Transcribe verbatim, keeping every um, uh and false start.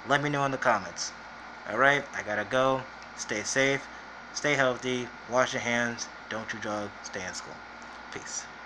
Let me know in the comments. Alright, I gotta go. Stay safe, stay healthy, wash your hands, don't do drugs, stay in school. Peace.